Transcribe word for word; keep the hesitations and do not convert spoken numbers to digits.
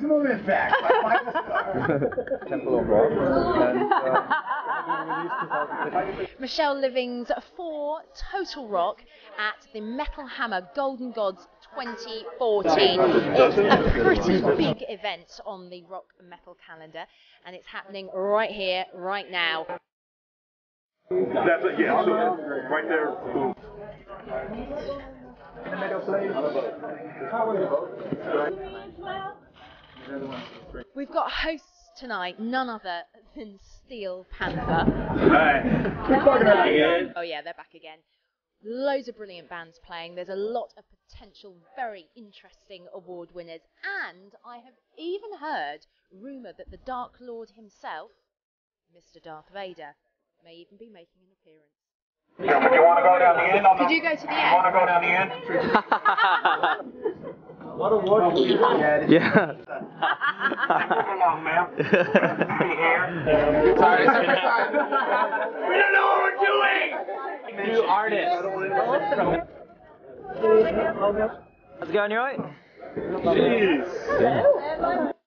movement back. Temple of Rock. And, uh, Michelle Living's for Total Rock at the Metal Hammer Golden Gods twenty fourteen. It's a pretty big event on the rock and metal calendar, and it's happening right here, right now. That's it, yeah, so right there. We've got hosts tonight, none other than Steel Panther. Oh yeah, they're back again. Loads of brilliant bands playing. There's a lot of potential very interesting award winners, and I have even heard rumour that the Dark Lord himself, Mister Darth Vader, may even be making an appearance. Sherman, you want to go down the end? On Could the, you go to the you end? want to go down the end? What a watch. yeah. Move along, ma'am. Be here. Sorry, sorry, sorry. We don't know what we're doing! New artist. How's it going, you alright? Jeez. Yeah.